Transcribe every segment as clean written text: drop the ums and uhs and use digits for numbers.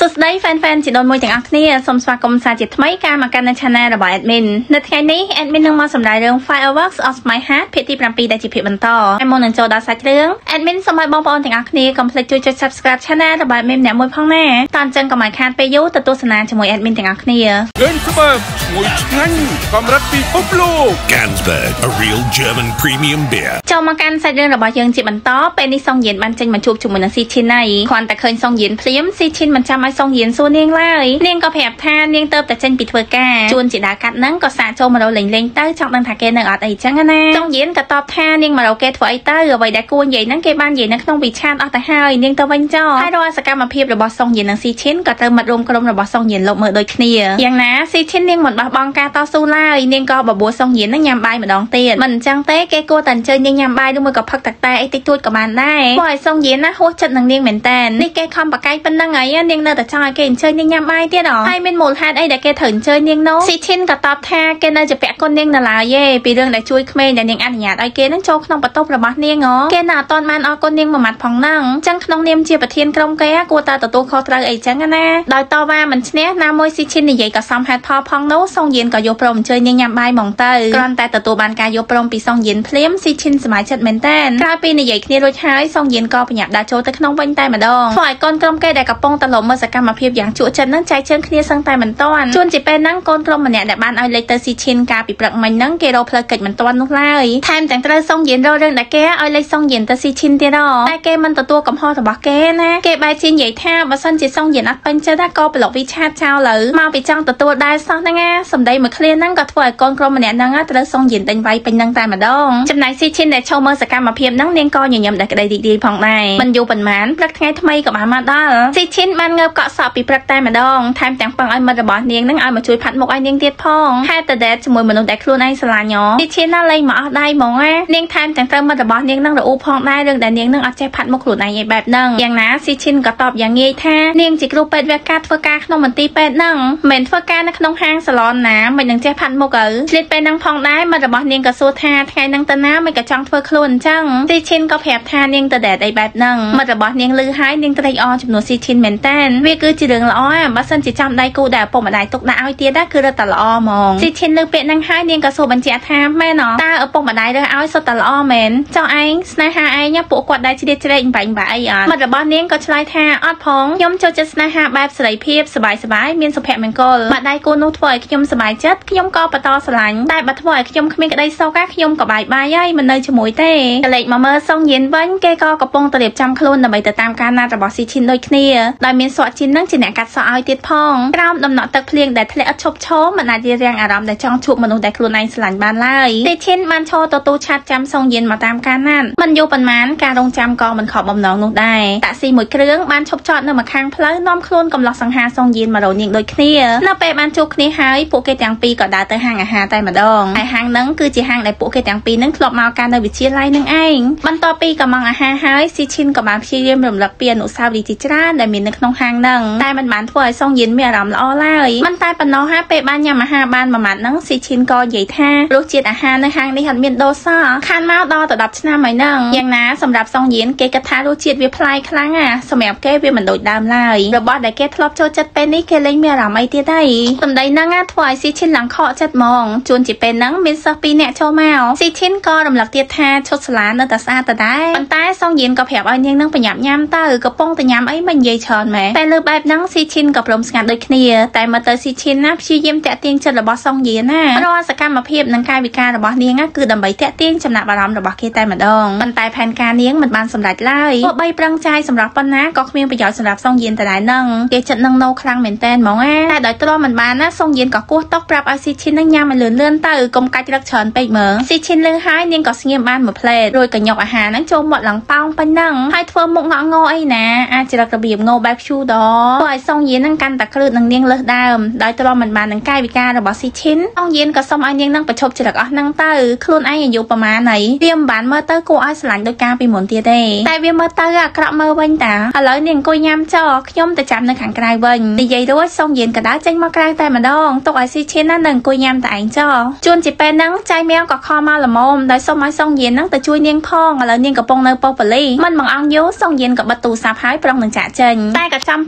สุดท้ายแฟนๆจิตโดนมวยถึงอักเนี่ยสมสวัสดิ์กรมสาจิตไม่การมาการในชาแนลระบายแอดมินในថ្ងៃนี้แอดมินនឹងមកសម្ដែងរឿង Fireworks of My Heart ភាគទី7ដែលជាភាគបន្តហើយមុននឹងចូលដល់សាច់រឿងแอดมินសូមឲ្យបងប្អូនទាំងអស់គ្នាកុំភ្លេចជួយចុច Subscribe Channel ระบายមេម្នាក់មួយផងណាតើអញ្ចឹងកុំឲ្យខាតពេលយូរទៅទស្សនាជាមួយแอดมินទាំងអស់គ្នា Gansberg មួយឆ្ងាញ់កម្រិតពិភពលោក Gansberg a real German premium beer ចូលមកកាន់សាច់រឿងរបស់យើងជាបន្តពេលនេះសុងយៀនបានចេញមកជួបជាមួយនឹងស៊ីឈិនហើយគ្រាន់តែឃើញសុងយៀនភ្លាមស៊ីឈិនមិនចាំឲ្យសុងយៀនសួរនាងឡើយនាងក៏ប្រាប់ថានាងទៅតែចេញពីធ្វើការជួនជាដើរកាត់ហ្នឹងក៏សាកចូលមករកលេងទៅចង់ដឹងថាគេនៅអត់អីចឹងណាសុងយៀនក៏តបថានាងមករកគេធ្វើអីទៅអ្វីដែលគួរនិយាយហ្នឹងគេបាននិយាយនៅក្នុងវិឆាតអស់ទៅហើយនាងទៅវិញចោលហើយរាល់សកម្មភាពរបស់សុងយៀននិងស៊ីឈិនក៏ត្រូវមិត្តរួមក្រុមរបស់សុងយៀនលោកមើលដូចគ្នាយ៉ាងណាស៊ីឈិននាងមិនបោះបង់ការតស៊ូឡើយនាងក៏បបួលសុងយៀននឹងញ៉ាំបាយម្ដងទៀតមិនអញ្ចឹងទេគេគួរតែអញ្ជើញនាងញ៉ាំបាយឬមួយក៏ផឹកទឹកតែអីតិចតួចក៏បានដែរព្រោះឲ្យសុងយៀនណាហួសចិត្តនឹងនាងមែនតើនេះគេខំបកាយប៉ុណ្ណឹងហើយនាងនៅតែចង់ឲ្យគេអញ្ជើញនាងញ៉ាំបាយទៀតហើយមានមូលហេតុអីដែលគេត្រូវអញ្ជើញនាងនោះស៊ីឈិនក៏តបថាគេនៅជាពាក់គុណនាងនៅឡើយទេពីរឿងដែលជួយក្មេងដែលនាងអនុញ្ញាតឲ្យគេនឹងចូលក្នុងបន្ទប់របស់នាងគេនៅអត់ទាន់បានអរគុណនាងមួយម៉ាត់ផងហ្នឹងអញ្ចឹងក្នុងនាមជាប្រធានក្រុមគេគួរតែទទួលខុសត្រូវអីចឹងណាដោយតវ៉ាមិនឈ្នះណាមួយស៊ីឈិននិយាយក៏សមហេតុផលផងនោះសុងយៀនក៏យកព្រមអញ្ជើញនាងញ៉ាំបាយហ្មងទៅគ្រាន់តែទទួលបានការយកព្រមពីសុងយៀនភ្លាមស៊ីឈិនសប្បាយចិត្តមែនតើក្រោយពីនិយាយគ្នារួចហើយសុងយៀនក៏បញ្ញាប់ដាក់ចូលទៅក្នុងវិញតែម្ដងធ្វើឲ្យកូនក្រុមគេដែលកំពុងតែលំមើលសកម្មភាពយ៉ាងជក់ចិត្តនឹងចែកជើងគ្នាសឹងតែមិនតាន់ជួនជាពេលហ្នឹងកូនក្រុមម្នាក់ដែលបានឲ្យលេខទៅស៊ីឈិនកាលពីព្រឹកមិញហ្នឹងគេរកផ្លូវកិច្ចមិនតាន់នោះឡើយថែមទាំងត្រូវសុងយៀនរករឿងដែលគេឲ្យលេខសុងយៀនទៅស៊ីឈិនទៀតតែគេមិនទទួលកំហុសរបស់គេណាគេបែរជានិយាយថាបើសិនជាសុងយៀនអត់ពេញចិត្តក៏ប្លុកវិឆាតចោលលើមកពីចង់ទទួលដែរសោះហ្នឹងណាសម្ដីមួយឃ្លាហ្នឹងក៏ធ្វើឲ្យកូនក្រុមម្នាក់ហ្នឹងត្រូវសុងយៀនដេញវាយពេញហ្នឹងតែម្ដងចំណែកស៊ីឈិនដែលចូលមើលសកម្មភាពហ្នឹងនាងក៏ញញឹមតែក្តីរីករាយផងដែរមិនយូរប៉ុន្មានព្រឹកថ្ងៃថ្មីក៏បានមកដល់ស៊ីឈិនបានងើបកក់សក់ពីព្រឹកតែម្ដងថែមទាំងពឹងឲ្យមិត្តរបស់នាងហ្នឹងឲ្យមកជួយផាត់មុខឲ្យនាងទៀតផងហេតុតែដែលជាមួយមនុស្សដែលខ្លួនឯងស្រឡាញ់ស៊ីឈិនណាលេងមកអស់ដៃហ្មងណានាងថែមទាំងត្រូវមិត្តរបស់នាងហ្នឹងរអ៊ូផងដែររឿងដែលនាងហ្នឹងអត់ចេះផាត់មុខខ្លួនឯងឯបែបហ្នឹងយ៉ាងណាស៊ីឈិនក៏តបយ៉ាងងាយថានាងជាគ្រូពេទ្យវះកាត់ធ្វើការក្នុងមន្ទីរពេទ្យហ្នឹងមិនធ្វើការនៅក្នុងហាងសាឡនណាមិននឹងចេះផាត់មុខឆ្លៀតពេលហ្នឹងផងដែរមិត្តរបស់នាងក៏សួរថាថ្ងៃហ្នឹងទៅណាមិនក៏ចង់ធ្វើខ្លួនអញ្ចឹងស៊ីឈិនក៏ប្រាប់ថានាងទៅដែលអីបែបហ្នឹងមិត្តរបស់នាងឮហើយនាងត្រេកអរចំនួនស៊ីឈិនមែនតើវាគឺជារឿងល្អបើសិនជាចាំដៃគូដែលឪពុកម្ដាយទុកដាក់ឲ្យទៀតគឺរត់តែល្អហ្មងស៊ីឈិនលើពាក្យហ្នឹងហើយនាងក៏សួរបញ្ជាក់ថាមែនតើឪពុកម្ដាយរើសឲ្យសុទ្ធតែល្អមែនចង់ឯងស្នេហាឯងពួកគាត់ដែរជ្រៀតជ្រែកបាញ់បាអីអត់មិត្តរបស់នាងក៏ឆ្លើយថាអត់ផងខ្ញុំចូលចិត្តស្នេហាបែបសេរីភាពសบายមានសុភមង្គលម្ដាយគូនោះធ្វើឲ្យខ្ញុំសប្បាយចិត្តខ្ញុំក៏បន្តស្រឡាញ់តែបើធ្វើឲ្យខ្ញុំគ្មានក្តីសុខខ្ញុំក៏បាយហើយមិននៅជាមួយទេកលេចមកមើលសុងយៀនវិញគេក៏កំពុងតែរៀបចំខ្លួនដើម្បីទៅតាមការណាត់របស់ស៊ីឈិនដូចគ្នាដោយមានសក់ជីននឹងជាអ្នកកាត់សក់ឲ្យទៀតផងក្រោមដំណក់ទឹកភ្លៀងដែលធ្លាក់ឥតឈប់ឈរមិនអាចរាំងអារម្មណ៍ដែលចង់ជួបមនុស្សដែលខ្លួនឯងស្រឡាញ់បានឡើយស៊ីឈិនបានឈរទទួលឆាត់ចាំសុងយៀនមកតាមការណាត់មិនយូរប៉ុន្មានការរងចាំក៏មិនខកបំណងនោះដែរតាក់ស៊ីមួយគ្រឿងបានឈប់ចតនៅម្ខាងផ្លូវនាំខ្លួនកំឡោះសង្ហាសុងយៀនមករកនាងដូចគ្នានៅពេលបានជួបគ្នាហើយពួកគេទាំងពីរក៏ដើរទៅហាងអាហារតែម្ដងហើយហាងហ្នឹងគឺជាហាងដែលពួកគេទាំងពីរហ្នឹងធ្លាប់មកការនៅវិទ្យាល័យនឹងឯងបន្ទាប់ពីកំងអាហារហើយស៊ីឈិនក៏បានព្យាយាមរំលឹកពីអនុស្សាវរីយ៍ជាច្រើនដែលមាននៅក្នុងហាងហ្នឹងតែមិនបានធ្វើឲ្យសុងយៀនមានអារម្មណ៍ល្អឡើយមិនតែប៉ុណ្ណោះហើយពេលបានញ៉ាំអាហារបានមួយម៉ាត់ហ្នឹងស៊ីឈិនក៏និយាយថារសជាតិអាហារនៅហាងនេះអត់មានដូរសោះខានមកដល់ទៅ10ឆ្នាំហើយហ្នឹងយ៉ាងណាសម្រាប់សុងយៀនគេគិតថារសជាតិវាប្លែកខ្លាំងសម្រាប់គេវាមិនដូចដើមឡើយរបស់ដែលគេធ្លាប់ចូលចិត្តពេលនេះគេលែងមានអារម្មណ៍អីទៀតទេសម្ដីហ្នឹងធ្វើឲ្យស៊ីឈិនឡើងខកចិត្តហ្មងជួនជាពេលហ្នឹងមានសិស្ស2នាក់ចូលមកស៊ីឈិនក៏រំលឹកទៀតថាឈុតសាលានៅតែស្អាតដដែលប៉ុន្តែសុងយៀនក៏ប្រាប់ឲ្យនាងនឹងប្រញាប់ញ៉ាំទៅកំពុងតែញ៉ាំអីមិននិយាយច្រើនម៉ែតែលើបែបហ្នឹងស៊ីឈិនក៏ព្រមស្ងាត់ដូចគ្នាតែមើលទៅស៊ីឈិនណាព្យាយាមតាក់ទាញចិត្តរបស់សុងយៀនណារាល់សកម្មភាពនិងកាយវិការរបស់នាងគឺដើម្បីតាក់ទាញចំណាប់អារម្មណ៍របស់គេតែម្ដងប៉ុន្តែផែនការនាងមិនបានសម្រេចឡើយទោះបីប្រឹងចាយសម្រាប់ប៉ុណ្ណាក៏គ្មានប្រយោជន៍សម្រាប់សុងយៀនតែដែរហ្នឹងគេចិត្តនឹងណូខ្លាំងមែនតែនហ្មងតែដោយទ្រាំមិនបានណាសុងយៀនក៏គោះតុកប្រាប់ឲ្យស៊ីឈិននឹងញ៉ាំឲ្យលឿនទៅកុំកាច់រឹកច្រើនពេកមើលស៊ីឈិនលឺហើយនាងក៏ស្ងៀមបានមួយផ្លែតរួចក៏យកអាហារហ្នឹងចូលមាត់ឡើងប៉ោងពេញហ្នឹងហើយធ្វើមុខងក់ងអីណាអាចរឹករបៀបងបែបឈូដព្រោះឲ្យសុងយៀនហ្នឹងកាន់តែគ្រឺតនឹងនាងលើសដើមដោយទ្រាំមិនបាននឹងកាយវិការរបស់ស៊ីឈិនសុងយៀនក៏សុំឲ្យនាងហ្នឹងបញ្ឈប់ចរិតអស់ហ្នឹងទៅខ្លួនឯងអាយុប្រហែលហើយវាមិនបានមើលទៅគួរឲ្យស្រឡាញ់ដោយការពីមុនទៀតទេតែវាមើលទៅអាក្រក់មើលវិញតាឥឡូវនាងអង្គុយញ៉ាំចោខ្ញុំទៅចាំនៅខាងក្រៅវិញនិយាយរួចសុងយៀនក៏ដើរចេញមកក្រៅតែម្ដងទុកឲ្យស៊ីឈិនណានៅអង្គុយញ៉ាំតែឯងចោជួនជាពេលហ្នឹងចៃមៀវក៏ខំមកល្មមដោយសុំឲ្យសុងយៀនហ្នឹងទៅជួយនាងផងឥឡូវនាងកំពុងនៅប៉ុស្តិ៍ប៉ូលីសមិនបង្អង់យូរសុងយៀនក៏បិទទូរស័ព្ទហើយប្រុងនឹងចាក់ចេញតែក៏ចាំពេល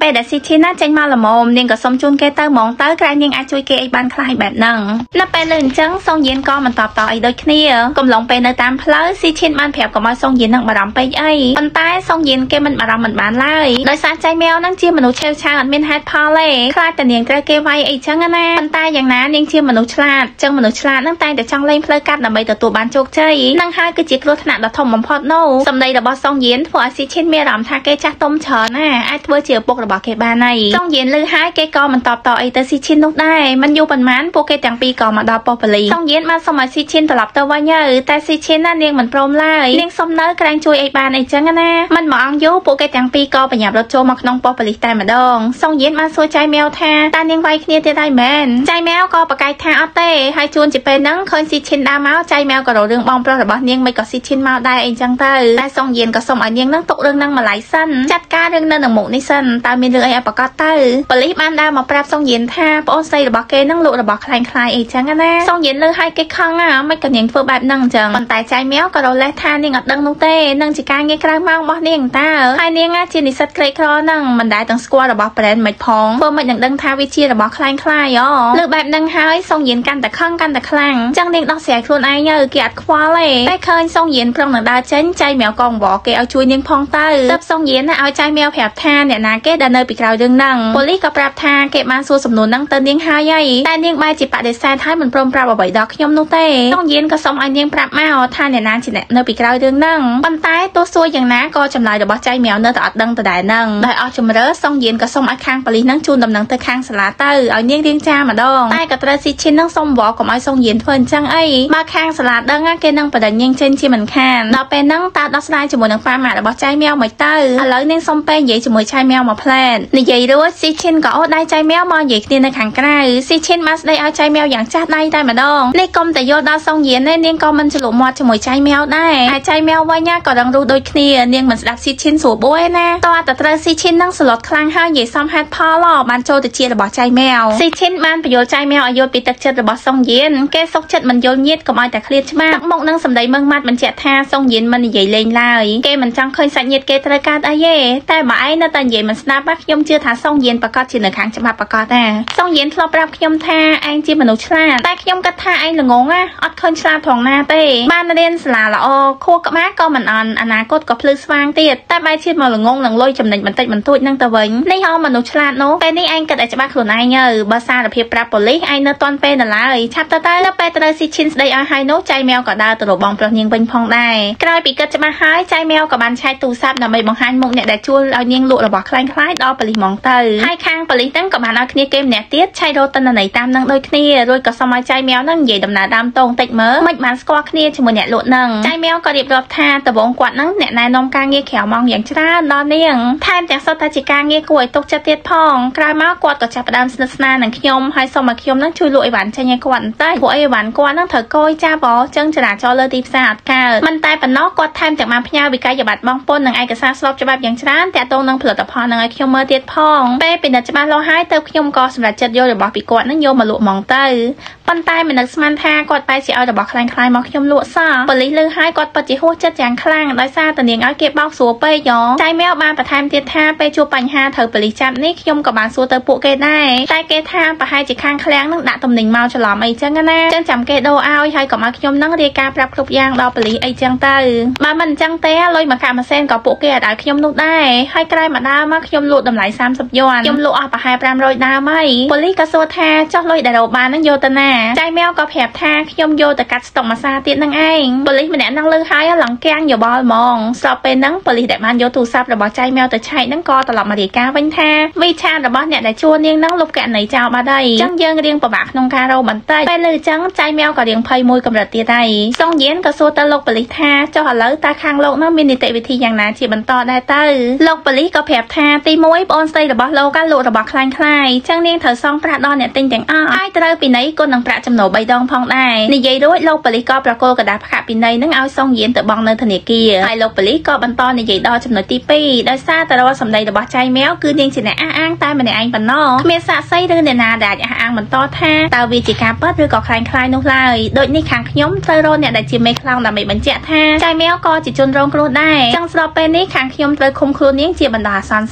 ពេលដែលស៊ីឈិនណាចេញមកល្មមនាងក៏សុំជូនគេទៅហ្មងទៅក្រែងនាងអាចជួយគេអីបានខ្លះបែបហ្នឹងនៅពេលលើអញ្ចឹងសុងយៀនក៏មិនតបតអីដូចគ្នាកំឡុងពេលនៅតាមផ្លូវស៊ីឈិនបានប្រាប់កុំឲ្យសុងយៀននឹងបារម្ភពេកអីប៉ុន្តែសុងយៀនគេមិនបារម្ភមិនបានឡើយដោយសារចៃម៉ែវនឹងជាមនុស្សឆេវឆាវអត់មានហេតុផលទេខ្លាចតែនាងត្រូវគេវាយអីចឹងណាប៉ុន្តែយ៉ាងណានាងជាមនុស្សឆ្លាតចឹងមនុស្សឆ្លាតនឹងតែងតែចង់លេងផ្លូវកាត់ដើម្បីទទួលបានជោគជ័យនឹងហើយគឺជាគ្រោះថ្នាក់ដ៏ធំបំផុតនោះសម្ដីរបស់សុងយៀនធ្វើឲ្យស៊ីឈិនមានអារម្មណ៍ថាគេចាស់ទុំច្រើនណាអាចធ្វើជាឪពុករបស់គេបានហើយសុងយៀនឮហើយគេក៏មិនតបតអីទៅស៊ីឈិននោះដែរមិនយូរប៉ុន្មានពួកគេទាំងពីរក៏មកដល់ប៉ុស្តិ៍ប៉ូលីសសុងយៀនបានសុំឲ្យស៊ីឈិនត្រឡប់ទៅវិញតែស៊ីឈិនណានាងមិនព្រមឡើយនាងសុំនៅក្រែងជួយអីបានអីចឹងណាមិនមកអង្គយូរពួកគេទាំងពីរក៏បញ្ញាប់រត់ចូលមកក្នុងប៉ុស្តិ៍ប៉ូលីសតែម្ដងសុងយៀនបានសួរចៃម៉ែវថាតើនាងវាយគ្នាទៀតហើយមែនចៃម៉ែវក៏ប្រកែកថាអត់ទេហើយជួនជាពេលហ្នឹងឃើញស៊ីឈិនដើរមកចៃម៉ែវក៏រករឿងបងប្រុសរបស់នាងមិនក៏ស៊ីឈិនមកដែរអីចឹងទៅតែសុងយៀនក៏សុំឲ្យនាងហ្នឹងទុករឿងហ្នឹងម្ល៉េះសិនចាត់ការរឿងនៅនឹងមុខនេះសិនតើមានរឿងអីឲ្យប្រកាសទៅប៉ូលីសបានដើរមកប្រាប់សុងយៀនថាប្អូនស្រីរបស់គេហ្នឹងលក់របស់ខ្លាំងខ្លាយអីចឹងណាសុងយៀនលើឲ្យគេខឹងមិនក៏នាងធ្វើបែបហ្នឹងចឹងប៉ុន្តែចៃម៉ែវក៏រលេះថានាងអត់ដឹងនោះទេនឹងជាការងារក្រៅម៉ោងរបស់នាងតើហើយនាងជានិស្សិតក្រីក្រហ្នឹងមិនដែលទាំងស្គាល់របស់ brand មិនផងធ្វើមិននឹងដឹងថាវាជារបស់ខ្លាំងខ្លាយលើបែបហ្នឹងហើយសុងយៀនកាន់តែខឹងកាន់តែខ្លាំងចឹងនាងដោះស្រាយខ្លួនឯងគេអត់ខ្វល់ទេតែឃើញសុងយៀនប្រឹងនឹងដើរចេញចៃម៉ែវក៏អង្វរគេឲ្យជួយនាងផងទៅទើបសុងយៀនឲ្យចៃម៉ែវប្រាប់ថាអ្នកណាគេដែលនៅពីក្រោយរឿងហ្នឹងប៉ូលីសក៏ប្រាប់ថាគេបានសួរសំណួរហ្នឹងទៅនាងហើយតែនាងបែរជាបដិសេធហើយមិនព្រមប្រាប់អ្វីដល់ខ្ញុំនោះទេសុងយៀនក៏សុំឲ្យនាងប្រាប់មកថាអ្នកណាជាអ្នកនៅពីក្រោយរឿងហ្នឹងប៉ុន្តែទោះសួរយ៉ាងណាក៏ចម្លើយរបស់ចៃម៉ែវនៅតែអត់ដឹងដដែលហ្នឹងដោយអស់ជំរឿសុងយៀនក៏សុំឲ្យខាងប៉ូលីសហ្នឹងជូនដំណឹងទៅខាងសាលាទៅឲ្យនាងរៀងចាម្ដងតែក៏ត្រូវស៊ីឈិនហ្នឹងសុំវល់កុំឲ្យសុងយៀនធ្វើអញ្ចឹងអីបើខាងសាលាដឹងគេនឹងបដិញ្ញាចេញជាមិនខានដល់ពេលហ្នឹងតើដោះស្រាយជាមួយនឹងប៉ាម៉ាក់របស់ចៃម៉ែវមិនទៅឥឡូវនាងសុំពេលនិយាយជាមួយចៃម៉ែវមកផ្លែតនិយាយរួចស៊ីឈិនក៏អូសដៃចៃម៉ែវមកនិយាយគ្នានៅខាងក្រៅស៊ីឈិនបានស្ដីឲ្យចៃម៉ែវយ៉ាងចាស់ដៃតែម្ដងនេះកុំតែយល់ដល់សុងយៀនទេនាងក៏មិនឆ្លុះមាត់ជាមួយចៃម៉ែវដែរហើយចៃម៉ែវវិញក៏ដឹងរូដូចគ្នានាងមិនស្ដាប់ស៊ីឈិនស្រួលបួយណាតើតែត្រូវស៊ីឈិននឹងស្លុតខ្លាំងហើយនិយាយសំហេតុផលបានចូលទៅជារបស់ចៃម៉ែវស៊ីឈិនបានបញ្យល់ចៃម៉ែវឲ្យយល់ពីទឹកចិត្តរបស់សុងយៀនគេសុកចិត្តមិនយល់ញាតកុំឲ្យតែឃ្លាតច្បាស់ទឹកមុខនឹងសម្ដីម៉ឺងម៉ាត់បញ្ជាក់ថាសុងយៀនមិននិយាយលេងឡើយគេមិនចង់ឃើញសាច់ញាតិគេត្រូវកើតអីទេតែបើឯងនៅតែនិយាយមិនស្ដាប់ខ្ញុំជឿថាសុងយៀនប្រកាសជានៅខាងច្បាប់ប្រកាសដែរសុងយៀនធ្លាប់ប្រាប់ខ្ញុំថាឯងជាមនុស្សឆ្លាតតែខ្ញុំគិតថាឯងល្ងងអត់ឃើញឆ្លាតផងណាទេបានរៀនសាលាល្អខួរក្បាលក៏មិនអន់អនាគតក៏ភ្លឺស្វាងទៀតតែបែរជាមកល្ងងនឹងលុយចំណេញបន្តិចបន្តួចនឹងទៅវិញនេះមនុស្សឆ្លាតនោះពេលនេះឯងគិតឲ្យច្បាស់ខ្លួនឯងបើសារភាពប្រាប់ប៉ូលីសឯងនៅទាន់ពេលនៅឡើយឆាប់ទៅនៅពេលត្រូវស៊ីឈិនស្ដីឲ្យហើយនោះចៃម៉ែវក៏ដើរទៅរកបងប្រុសនាងវិញផងដែរក្រោយពីគិតច្បាស់ហើយចៃម៉ែវក៏បានឆែកទូរស័ព្ទដើម្បីបង្ហាញមុខអ្នកដែលជួលឲ្យនាងលក់របស់ខ្លាំងខ្លាយដល់ប៉ូលីសហ្មងទៅហើយខាងប៉ូលីសហ្នឹងក៏បានឲ្យគ្នាគេម្នាក់ទៀតឆែករកទិន្នន័យតាមនឹងដូចគ្នារួចក៏សុំឲ្យចៃម៉ែវហ្នឹងនិយាយដំណើរដើមតងតិចមើលមិនបានស្គាល់គ្នាជាមួយអ្នកលក់ហ្នឹងចៃម៉ែវក៏រៀបរាប់ថាដំបូងគាត់ហ្នឹងអ្នកណែនាំការងារក្រៅម៉ោងយ៉ាងច្រើនដល់នាងថែមទាំងសុទ្ធតែជាការងារគួរឲ្យទុកចិត្តទៀតផងក្រោយមកគាត់ក៏ចាប់ផ្ដើមស្និទ្ធស្នាលនឹងខ្ញុំហើយសុំឲ្យខ្ញុំហ្នឹងជួយលក់អីវ៉ាន់ចេញឲ្យគាត់បន្តិចព្រោះអីវ៉ាន់គាត់ហ្នឹងត្រូវកយចាប់ចឹងចរាចរណ៍លើទីផ្សារអត់កើតមិនតែប៉ុណ្ណោះគាត់ថែមទាំងបានផ្ញើវិក័យប័ត្របង់ពន្ធនិងឯកសារស្របច្បាប់យ៉ាងច្រើនតាក់ទងនឹងផលិតផលហ្នឹងឲ្យខ្ញុំមើលទៀតផងពេលពិនិត្យច្បាស់លាស់ហើយទៅខ្ញុំក៏សម្រេចចិត្តយករបស់ពីគាត់ហ្នឹងយកមកលក់ហ្មងទៅប៉ុន្តែមិននឹកស្មានថាគាត់បែរជាឲ្យរបស់ខ្លាំងខ្លាយមកខ្ញុំលក់សោះប៉ូលីសលើហើយគាត់ពិតជាហួសចិត្តយ៉ាងខ្លាំងដោយសារតានាងឲ្យគេបោកស្រួលពេកចៃម៉ែវបានបន្ថែមទៀតថាពេលជួបបញ្ហាត្រូវប៉ូលីសចាប់នេះខ្ញុំក៏បានសួរទៅពួកគេដែរតែគេថាប្រហែលជាខាងឃ្លាំងនឹងដាក់ទំនិញមកច្រឡំអីចឹងណាចឹងចាំគេដូរឲ្យហើយកុំឲ្យខ្ញុំនឹងរាយការណ៍ប្រាប់គ្រប់យ៉ាងដល់ប៉ូលីសអីចឹងទៅបើមិនអញ្ចឹងទេលុយមកកាក់ម៉ាស៊ីនក៏ពួកគេឲ្យខ្ញុំនោះដែរហើយក្រោយមកដើមមកខ្ញុំលក់តម្លៃ30យួនខ្ញុំលក់អស់ប្រហែល500ដើមហើយប៉ូលីសក៏សួរថាចុះលុយដែលរកបាននឹងយកទៅណាចៃម៉ែវក៏ប្រាប់ថាខ្ញុំយកទៅកាត់ស្តុកម៉ាសាទៀតនឹងឯងប៉ូលីសម្នាក់នឹងលើហើយឡងកាំងយោបល់ហ្មងស្របពេលហ្នឹងប៉ូលីសដែលបានយកទូរស័ព្ទរបស់ចៃម៉ែវទៅឆែកហ្នឹងក៏ត្រឡប់មករាយការណ៍វិញថាវីឆាតរបស់អ្នកដែលជួលនាងហ្នឹងលុបករណីចោលបាត់ហើយចឹងយើងរៀងពិបាកក្នុងការរកបន្តិចពេលលើចឹងចៃម៉ែវក៏រៀងភ័យមួយកម្រិតទៀតហើយសុងយៀនក៏សួរទៅលោកប៉ូលីសថាចុះឥឡូវតើខាងលោកហ្នឹងមាននីតិវិធីយ៉ាងណាជាបន្តដែរទៅលោកប៉ូលីសក៏ប្រាប់ថាទី1បងអូនស្រីរបស់លោកលក់របស់ខ្លាំងខ្លាយចឹងនាងត្រូវសងប្រាក់ដល់អ្នកទិញទាំងអស់ហើយត្រូវពិន័យគុណនឹងប្រាក់ចំណូល3ដងផងដែរនិយាយរួចលោកប៉ូលីសក៏ប្រកល់กระดาษផ្កាពិន័យនឹងឲ្យសុងយៀនទៅបង់នៅធនាគារហើយលោកប៉ូលីសក៏បន្តនិយាយដល់ចំណុចទី2ដោយសារតែរាល់សម្ដីរបស់ចៃម៉ែវគឺនាងជាអ្នកអះអាងតែម្នាក់ឯងប៉ុណ្ណោះគ្មានសាក្សីឬអ្នកណាដែលអាចអះអាងបន្តថាតើវាជាការពិតឬក៏ខ្លាំងខ្លាយនោះឡើយដូចនេះខាងខ្ញុំត្រូវរកអ្នកដែលជាមេខ្លោងដើម្បីបញ្ជាក់ថាចៃម៉ែវក៏ជាជនរងគ្រោះដែរចឹងស្របពេលនេះខាងខ្ញុំត្រូវឃុំខ្លួននាងជាបណ្ដោះអាសន្នសិនរ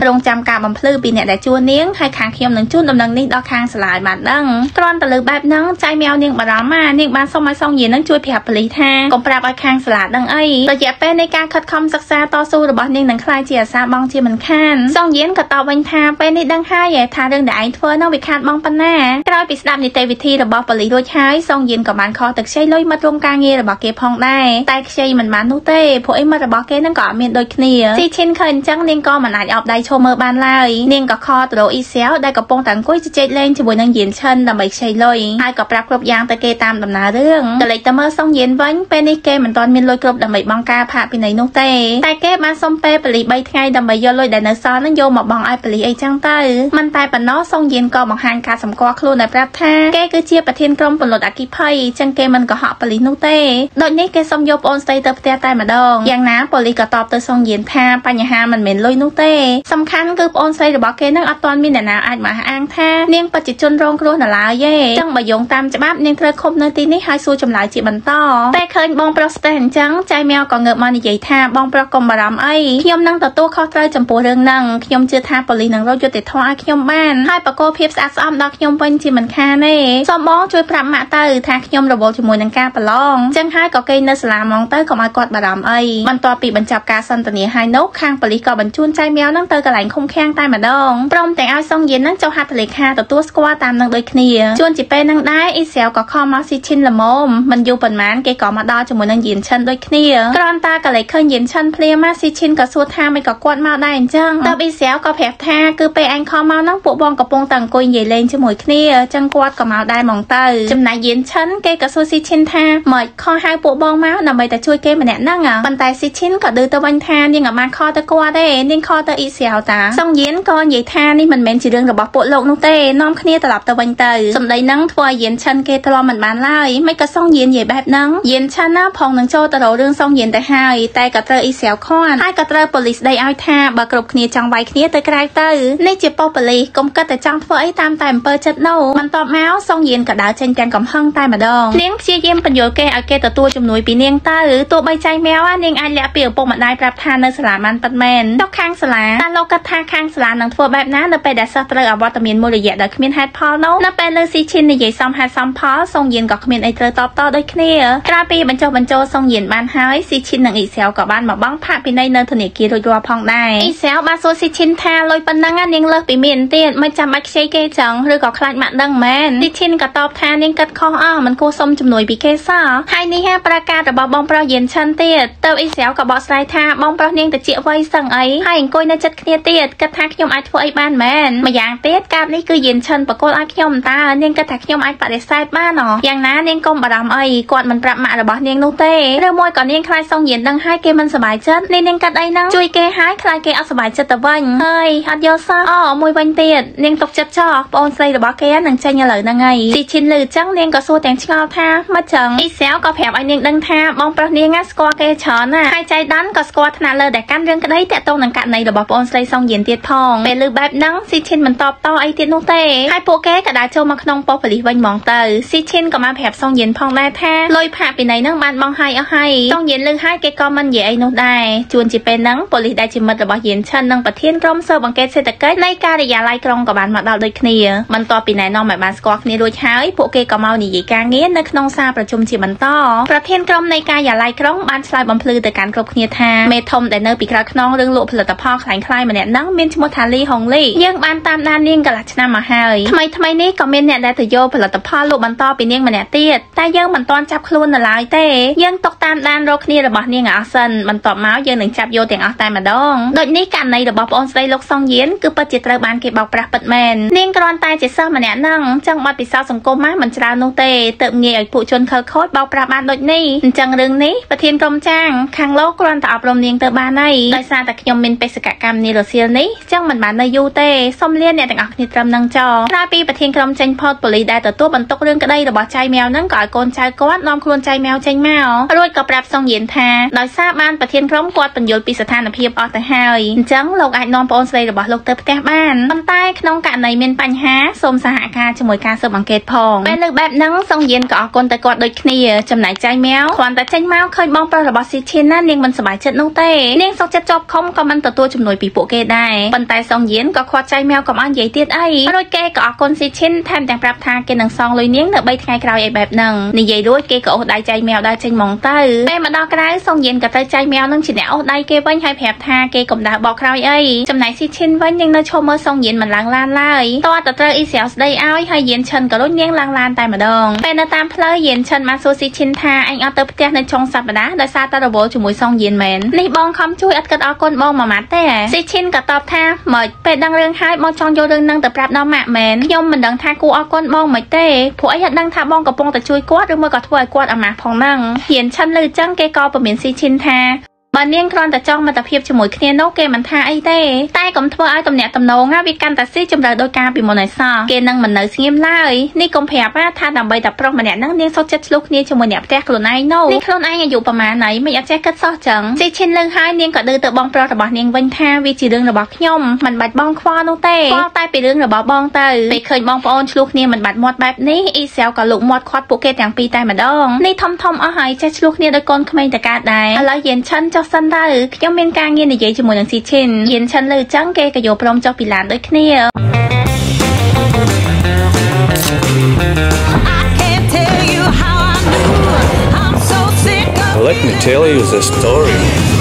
รองจำการบำพลือปีเนี่ยได้จวนเนี้ยให้คางเขียมหนึ่งจุดดำเนินนี้ดอกคางสลายบาดดังกรอนตะลือแบบนังใจแมวเนียงบารามาเนียงบานส่งมาส่งเย็นนั่งช่วยเพียบผลิตางกลมปราบคางสลายดังไอระยะเป็นในการคัดคำศึกษาต่อสู้ระบอบเนียงหนังคลายเจียซาบองเจียมันขันส่งเย็นกับต่อวันทาเป็นในดังห้าใหญ่ทาเรื่องได้ทั่วน้องวิคาดบองปันหน้ากลายปิดดับในเตวิธีระบอบผลิตโดยใช้ส่งเย็นกับมันคอตึกใช้ลอยมาตรงกลางเงยระบอบเก็บพองได้แต่ใช้มันมันนุ่เต้พวกไอ้มาระบอบเกนั่งเกาะเมียนโดยเนียซีชินเคยจังเนียงก็มันอาจออกได้โชว์เมื่อบานไล่เนียงกับคอตัวอีเซลได้กับปงต่างกุ้ยจะเจ็ดเล่นจะบวยนางเย็นเชิญดำใบใช้ลอยไอ้กับปรับกรบยางตะเกตามดำนาเรื่องแต่เลยตะเมื่อส่งเย็นวันเป็นในเกมเหมือนตอนมีลอยกรบดำใบบังกาผ่าไปในนุ่เต้แต่เก็บมาส้มเปผลิตใบไงดำใบย่อลอยแต่เนื้อซ้อนนั่งโยมาบังไอ้ผลิตไอ้จังเต้มันตายปนน้อส่งเย็นก็บังหันการสำกอครูในปรับท่าแกคือเชียประเทศกรมปนหลดอากิภัยจังเกมันก็เหาะผลิตนุ่เต้โดยนี้แกสมยบออนสเตย์เตอร์เตียใต้มาดองอย่างน้ำผลิตกระตอบเตอร์ส่งเย็นท่าปัญหามันเหม็นลอยนุ่เต้สำคัญคือออนสเตย์ระบอกแกนั่งอัตตอนมีแต่นาอาจมาอ้างท่าเนียงปัจจิจนรองครูหนาลาเย่จังใบยงตามจะบ้าเนียงเธอคมเนตีนี้ให้สู้จำหลายจีบันต่อแต่เคยบองโปรสเตนจังใจแมวก็เงือบมาในใหญ่ท่าบองโปรกรมบารามไอขยมนั่งต่อตู้ข้อเตยจำปูเรื่องนั่งขยมเจือท่าปลีนังเราจะติดทอขยมบ้านให้ปะโกเพียบสะอาดซ้อมดอกขยมเป็นจีมันคาเน่ซ้อมบ้องช่วยพระมาเตยท่าขยมระบบจมูกนังกาปะลองจังให้ก็เกยนสลามองเตยก็มากอดบารามไอมันต่อปีบรรจับการสันตเนียให้นกข้างปลีก็บรรจุนใจแมวนั่งเตยกระไหลคงแข้งใต้มาดองปรมแต่เอาซองเย็นนั่งเจ้าฮัตเลขาต่อตัวสกวาตามนั่งโดยเคลียจวนจิเป้นั่งได้อีเซลก็ข้อมาซิชินละมมมันอยู่ปันมันเกยก็มาดอจมูกนั่งเย็นชันโดยเคลียกรอนตากระไหลเคยเย็นชันเพลียมาซิชินก็สู้ท่าไม่ก็กวดมาได้จังตับอีเซลก็แผลท่าคือไปอันข้อมานั่งปุบองกับปงต่างกุยใหญ่เลนจมูกเคลียจังกวดก็มาได้มองเตยจำนายเย็นชันเกยก็สู้ซิชินท่าหมดข้อให้ปุบองมาหนำไปแต่ช่วยเกยมาแน่นั่งปันไตซิชินก็ดื้อตะวันท่ายังกับมาข้อตะกวดได้นิ่งข้อตะอีเซลตาซองเย็นก่อนใหญ่ท่านี่มันเหม็นจีเรื่องระบบปวดโลกนุ่งเต้น้อมเคลียตลับตะวันเตยสมได้นั่งทัวเย็นชันเกยตลอดมันบานไล่ไม่ก็ซ่องเย็นใหญ่แบบนั่งเย็นชันหน้าพองนังโจตะโรเรื่องซ่องเย็นแต่หายแต่กระเตยอีเสียวค้อนให้กระเตยโพลิสได้เอาท่าบากรบเคลียจังใบเคลียตะกรายเตยในเจ็บปอปลีกลมก็แต่จังทัวไอ้ตามแต่เปิดจัดโนมันตอบแมวซ่องเย็นกระดาษเช่นกันกับห้องใต้มาดองเลี้ยงเชียเยี่ยมปัญโยเกเอาเกตัวจำนวนปีเนียงตาหรือตัวใบใจแมวเนียงอันเละเปียวปงมาได้ปรับทานในสลามันปัดแมนดอกข้างสลาตาโลกท่าข้างสลาหนังทัวแบบนั้นเราไปดัดซัตเตอร์อวตารมีนโมเดลดักเมียนแฮดพอลโน่นับเป็นเลยซีชินในใหญ่ซ้ำแฮดซ้ำพอส่งเย็นกับเมียนไอเตอร์ตอบต่อโดยเคลียกราปีบรรโจส่งเย็นบ้านหายซีชินหนังอีเซลกับบ้านมาบ้องผ่าปีในเนินทะเลกีโดยรัวพองได้อีเซลมาโซซีชินแทนลอยปันนังอันยังเลิกปีเมียนเตี้ยไม่จำไม่ใช่เกจังหรือก็คลาดมาดังแมนซีชินกับตอบแทนยังกัดคอมันกูสมจำนวนปีเกซ่าให้นี่แฮประกาศระบบ้องเปล่าเย็นชันเตี้ยเติมอีเซลกับบอสไลท่าบ้องเปล่ายังแต่เจี๊ยไว้สั่งไอให้กุยในจัดเคลียเตี้ยกระทักยมไอทัวไอบ้านแมนมาอย่างเตี้ยการนี่คือเย็นชันปะโกลไอขยมตาเนียงกระทักขยมไอปะเดซายบ้านหนออย่างนั้นเนียงกลมบารามไอกอดมันประมาระบเนียงนุ่งเต้เรื่องมวยก่อนเนียงคลายซองเย็นดังให้เกมันสบายจัดเนียงกัดไอนั่งช่วยเกหายคลายเกเอาสบายจัดตะวันเฮ้ยฮัดยอซ่าอ๋อมวยวันเตี้ยเนียงตกจัดจ่อปอนไซระบเกหนังใจเงยนังไงซีชินหรือจังเนียงก็สู้แต่งชอบท่ามาจังอีเซลก็แผลไอเนียงดังท่ามองประเนียงสกอเกชอนน่ะให้ใจดันก็สกอถนัดเลยแต่การเรื่องกันได้แต่ตรงหนังกัดในระบบปอนไซซองเย็นเตี้ยพองเป็นลือแบบนั่งซีชินมันตอบต่อไอเตี้ยนุ่งเต้ให้โปเกกระดาษโจมาขนมปอผลิตวันมองเตอซีชินก็มาแผลซองเย็นพองได้แท้ลอยผ่าไปในนั่งบ้านมองให้เอาให้ซองเย็นลือให้เกก็มันใหญ่ไอนุ่งได้จวนจีเป็นนั่งผลิตได้จิมมัดระบบเย็นชันนั่งประเทศกรมเซอร์บังเกตเศรษฐกิจในการระยะไล่กรองกับบ้านมาดาวโดยเคลียมันต่อปีไหนน้องหมายบ้านสกอตนี่โดยใช้โปเกก็เมาหนีการเงี้ยในขนมซาประชุมจีมันต่อประเทศกรมในการอย่าไล่กรองบ้านสลายบำพลือแต่การกรบเคลียทาเมทอมแต่เนอปีกระขนองเรื่องโลผลิตภัณฑ์คล้ายคล้ายมาเนี่ยนั่งเมนชมทาลีฮองลี่ยังบ้านตามด้านเนียงกับลักษณะมาให้ทำไมนี่ก็เมนเนี่ยได้แต่โยผลิตภัณฑ์โลมันต่อปีเนียงมาเนี่ยเตี้ยแต่ยังมันตอนจับคลุนอะไรเต้ยังตกตามด้านโรคนี่ระบาดเนี่ยอาซันมันตอบเมาส์ยังหนึ่งจับโยแต่งเอาตายมาดองโดยนี้การในระบบออนไลน์โลกซองเย็นคือประจิตระบานเก็บบอกประปัดแมนเนียงกรอนตายเจสเซอร์มาเนี่ยนั่งจังบัดปิดเสาสังคมมามันจราโนเตเติมเงี้ยผู้ชนเคยโคตรบอกประบานโดยนี้จังเรื่องนี้ประเทศกรมจ้างขังโลกกรอนตอบรมเนียงเติมบานในโดยซาตะขยมมินไปสกัดกรรมนิโรเซียนี้จังมันบานในยูเตส้มเลี้ยนเนี่ยแต่งออกนิตรมนังจอราปีประเทศกรมจังพอดปลีได้แต่ตัวบรรทุกเรื่องก็ได้ระบาดใจแมวนั่งก่อยโกนใจกอดน้อมครวนใจแมวใจแมวรวยกับปรับซองเย็นแทโดยทราบบ้านประเทศกรมกอดปัญญลปีสถานเพียบออกแต่หายจังโลกไอ้นอนปอนไซระบาดโลกเติบแก่บ้านตอนใต้ขนมกะในเมียนปัญหาสมสหการจมวยการเสริมอังเกตพองเป็นลึกแบบนั่งซองเย็นก็ออกกลแต่กอดโดยเคลียจำไหนใจแมวควันแต่ใจแมวเคยมองประระบาดซีเชนนั่นเนียงมันสบายเช็ดนุ่งเต้เนียงซอกจะจบคมก็มันตัวจำนวนปีโปពួកគេដែរប៉ុន្តែសងយានក៏ខាត់ចៃម៉ែវកុំឲ្យនិយាយទៀតអីរួចគេក៏អរគុណស៊ីឈិនថែមទាំងប្រាប់ថាគេនឹងសងលុយនាងនៅ3ថ្ងៃក្រោយឲ្យបែបហ្នឹងនិយាយរួចគេក៏អូសដៃចៃម៉ែវដើរចេញមកទៅពេលមកដល់ក្រៅសងយានក៏ទៅចៃម៉ែវនឹងជាអ្នកអូសដៃគេវិញហើយប្រាប់ថាគេកុំដើរបកក្រោយអីចំណែកស៊ីឈិនវិញនាងនៅឈរមើលសងយានមិនឡើងឡានឡើយតើតើត្រូវអ៊ីស្រាអែលស្ដីឲ្យហើយយានឈិនក៏លុយនាងឡើងឡានតែម្ដងពេលនៅតាមផ្លូវយានឈិនបានសួរស៊ីឈិនថាអញអត់ទៅផ្ទះនៅចុងសប្តាហ៍ដោយសារតែរវល់ជាមួយសងយានមែននេះបងខំជួយអត់គិតអរគុណបងមួយម៉ាត់ទេស៊ីឈិនក៏តបថាមិនពេលដឹងរឿងហើយបងចង់យករឿងហ្នឹងទៅប្រាប់ដល់ម៉ាក់មែនខ្ញុំមិនដឹងថាគួរអរគុណបងមិនទេព្រោះអីអត់ដឹងថាបងកំពុងតែជួយគាត់ឬមួយក៏ធ្វើឲ្យគាត់អាម៉ាស់ផងហ្នឹងយានឈិនលើចឹងគេក៏ពមៀនស៊ីឈិនថាបើនាងគ្រាន់តែចង់មិត្តភាពជាមួយគ្នានោះគេមិនថាអីទេតែកុំធ្វើឲ្យទំនាក់ទំនងវាកាន់តែស៊ីជម្រៅដោយការពីមុនឲ្យសោះគេនឹងមិននៅស្ងៀមឡើយនេះកុំប្រាប់ថាដើម្បីតែប្រុសម្នាក់ហ្នឹងនាងសុខចិត្តឆ្លោះគ្នាជាមួយអ្នកផ្ទះខ្លួនឯងនោះនេះខ្លួនឯងអាយុប្រហែលណីមិនអត់ចេះគិតសោះចឹងស៊ីឈិនលើហើយនាងក៏ឌឺទៅបងប្រុសរបស់នាងវិញថាវាជារឿងរបស់ខ្ញុំមិនបាច់បងខ្វល់នោះទេខ្វល់តែពីរឿងរបស់បងទៅពេលឃើញបងប្អូនឆ្លោះគ្នាមិនបាត់មាត់បែបនេះអ៊ីស្រាអែលក៏លុកមាត់ខាត់ពួកគេទាំងពីរតែម្ដងនេះធំអស់ហើយចេះឆ្លោះគ្នាដោយកូនក្មេងតកើតដែរឥឡូវយានឈិនចុះសិនទៅខ្ញុំមានការងារនិយាយជាមួយនឹងស៊ីឈិនយានឈិនលើចឹងគេក៏យកព្រមចុះពីឡានដូចគ្នា Let me tell you the story.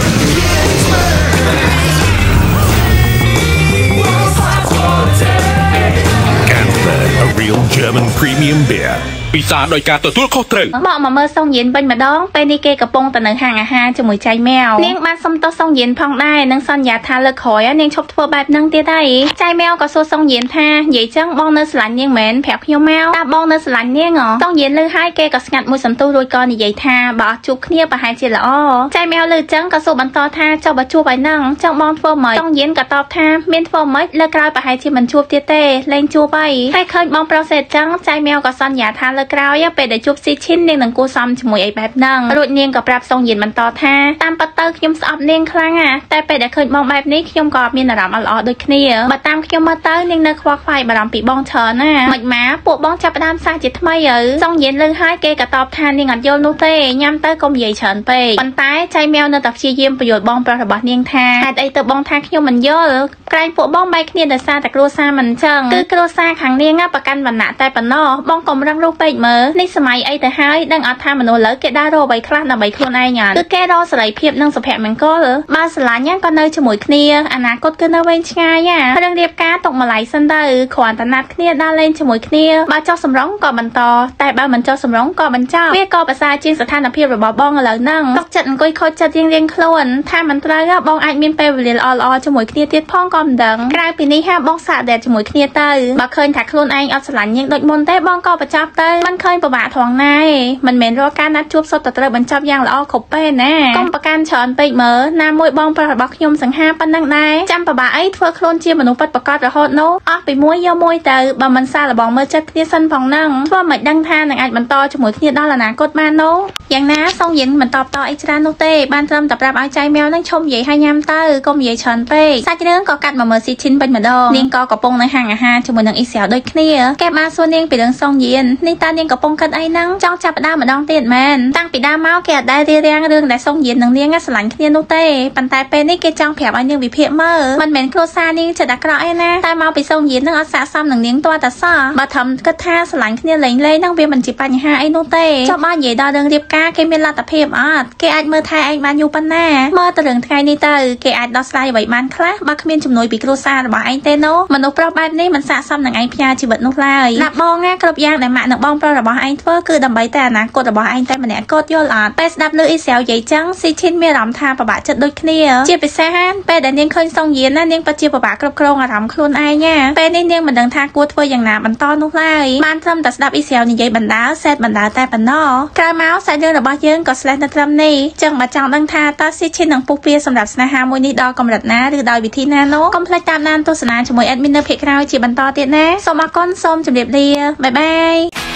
Gansberg, a real German premium beer. ពិសាដោយការទទួលខុសត្រូវមកមើលសងយានវិញម្ដងពេលនេះគេកំពុងតែនៅហាងអាហារជាមួយចៃម៉ែវនាងបានសុំទោសសងយានផងដែរនិងសន្យាថាលើកក្រោយនាងឈប់ធ្វើបែបហ្នឹងទៀតហើយចៃម៉ែវក៏សួរសងយានថានិយាយចឹងបងនៅស្រឡាញ់នាងមែនប្រាប់ខ្ញុំមកតើបងនៅស្រឡាញ់នាងសងយានលើហើយគេក៏ស្ងាត់មួយសន្ទុះរួចក៏និយាយថាបើអត់ជួបគ្នាប្រហែលជាល្អចៃម៉ែវលើចឹងក៏សួរបន្តថាចុះបើជួបហើយហ្នឹងចឹងបងធ្វើម៉េចសងយានក៏តបថាមានធ្វើម៉េចលើក្រោយប្រហែលជាមិនជួបទៀតទេលែងជួបហើយតែឃើញបងប្រុសសេតចឹងចៃម៉ែវក៏សន្យាថាលើក្រោយពេលជួបស៊ីឈិននាងនឹងគួរសមជាមួយអីបែបហ្នឹងរួចនាងក៏ប្រាប់សងយានបន្តថាតាមពិតទៅខ្ញុំស្អប់នាងខ្លាំងតែពេលដែលឃើញបងបែបនេះខ្ញុំក៏មានអារម្មណ៍អត់ល្អដូចគ្នាបើតាមខ្ញុំមើលទៅនាងនៅខ្វល់ខ្វាយបារម្ភពីបងច្រើនណាមិនម៉ាពួកបងចាប់ផ្ដើមសារជាថ្មីសងយានលើហើយគេក៏តបថានាងអត់យល់នោះទេញ៉ាំទៅកុំនិយាយច្រើនពេកប៉ុន្តែចៃម៉ែវនៅតែព្យាយាមបញ្យល់បងប្រុសរបស់នាងថាហេតុអីទៅបងថាខ្ញុំមិនយល់ក្រែងពួកបងបែកគ្នាដោយសារតែគ្រួសារមិនចឹងគឺគ្រួសារខាងនាងប្រកាន់វណ្ណៈតែប៉ុណ្ណោះបងកុំរឹងរូសពេកមើលនេះសម័យអីទៅហើយដឹងអត់ថាមនុស្សលើគេដើររកអ្វីខ្លះដើម្បីខ្លួនឯងគឺគេរកសេរីភាពនិងសុភមង្គលបើស្រឡាញ់ក៏នៅជាមួយគ្នាអនាគតគឺនៅវែងឆ្ងាយរឿងរៀបការຕົកម្លាយសិនទៅគ្រាន់តែណាត់គ្នាដើរលេងជាមួយគ្នាបើចោះសម្រងក៏បន្តតែបើមិនចោះសម្រងក៏បញ្ចប់វាក៏ប្រសើរជាងស្ថានភាពរបស់បងឥឡូវហ្នឹងទុកចិត្តអង្គុយខូចចិត្តរៀងខ្លួនថាមិនត្រូវបងអាចមានពេលវេលាល្អៗជាមួយគ្នាទៀតផងក៏មិនដឹងក្រៅពីនេះបងសាកដេតជាមួយគ្នាទៅបើឃើញថាខ្លួនឯងអត់ស្រឡាញ់នាងដូចមុនទេបងក៏បញ្ចប់ទៅមិនឃើញពិបាកថងណាមិនមែនរកការណាត់ជួបសុទ្ធតែត្រូវបញ្ចប់យ៉ាងល្អគ្រប់ពេលណាកុំប្រកាន់ច្រើនពេកមើលណាមួយបងប្រុសរបស់ខ្ញុំសង្ហាប៉ុណ្ណឹងដែរចាំពិបាកអីធ្វើខ្លួនជាមនុស្សពិតប្រាកដរហូតនោះអស់ពីមួយយកមួយទៅបើមិនសាឡបងមើលចិត្តគ្នាសិនផងហ្នឹងធ្វើមិនដឹងថានឹងអាចបន្តជាមួយគ្នាដល់អនាគតបាននោះយ៉ាងណាសងយានមិនតបតអីច្រើននោះទេបានត្រឹមតែប្រាប់ឲ្យចៃម៉ែវនឹងឈប់និយាយឲ្យញ៉ាំទៅកុំនិយាយច្រើនពេកសាច់រឿងក៏កាត់មកមើលស៊ីឈិនវិញម្ដងនាងក៏កំពុងនៅហាងអាហារជាមួយនឹងអ៊ីស្រាអែលដូចគ្នាគេបានសួរនាងពីរឿងសងយាននេះតើនាងកំពុងគិតអីហ្នឹងចង់ចាប់ផ្ដើមម្ដងទៀតមែនតាំងពីដើមមកគេអត់ដែលរៀបរៀងរឿងដែលសងយាននឹងនាងស្រឡាញ់គ្នានោះទេប៉ុន្តែពេលនេះគេចង់ប្រាប់ឲ្យនាងវិភាគមើលមិនមែនគ្រួសារនាងចិត្តអាក្រក់អីណាតែមកពីសងយាននឹងអត់ស័ក្តិសមនឹងនាងទាល់តែសោះបើធំគិតថាស្រឡាញ់គ្នាលេងហ្នឹងវាមិនជាបញ្ហាអីនោះទេចុះបើនិយាយដល់រឿងរៀបការគេមានលទ្ធភាពអត់គេអាចមើលថែឯងបានយូរប៉ុណ្ណាមើលទៅរឿងថ្ងៃនេះទៅគេអាចដោះស្រាយអ្វីបានខ្លះបើគ្មានជំនួយពីគ្រួសាររបស់ឯងទេនោះមនុស្សប្រុសបែបនេះមិនស័ក្តិសមនឹងឯងផ្ញើជីវិតនោះឡើយណាបងគ្រប់យ៉ាងដែលម៉ាក់និងបងប្រុសរបស់ឯងធ្វើគឺដើម្បីតែអនាគតរបស់ឯងតែម្នាក់គត់យល់អត់ពេលស្ដាប់លើអ៊ីស្រាអែលនិយាយចឹងស៊ីឈិនមានអារម្មណ៍ថាពិបាកចិត្តដូចគ្នាជាពិសេសពេលដែលនាងឃើញសងយាននាងពិតជាពិបាកគ្រប់គ្រងអារម្មណ៍ខ្លួនឯងពេលនេះនាងមិនដឹងថាគួរធ្វើយ៉ាងណាបន្តនោះឡើយបានត្រឹមតែស្ដាប់អ៊ីស្រាអែលនិយាយបណ្ដាលសេតបណ្ដាលតែប៉ុណ្ណោះក្រោយមកសាច់រឿងរបស់យើងក៏ស្លេះនៅត្រឹមនេះចឹងបើចង់ដឹងថាតើស៊ីឈិននឹងពុះពៀសម្រាប់ស្នេហាមួយនេះដល់កម្រិតណាឬដោយវិធីណានោះកុំភ្លេចតាមដានទស្សនាជាមួយអេដមីននៅភាគក្រោយជាបន្តទៀតណាសូមអរគុណសូមជម្រាបលាបាយបាយ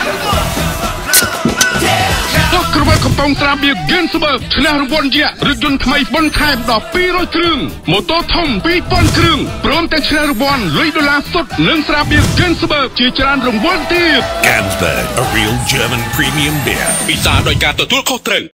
ក្រវ៉ាកំប៉ុងត្រាបៀ Gansberg ឈ្នះរង្វាន់យក្សរថយន្តថ្មីបន្ថែមដល់200គ្រឿងម៉ូតូធំ2000គ្រឿងព្រមទាំងឈ្នះរង្វាន់លុយដុល្លារសុទ្ធនិងស្រាបៀ Gansberg ជាច្រើនរង្វាន់ទៀត Gansberg, a real German premium beer. ពិសាដោយការទទួលខុសត្រូវ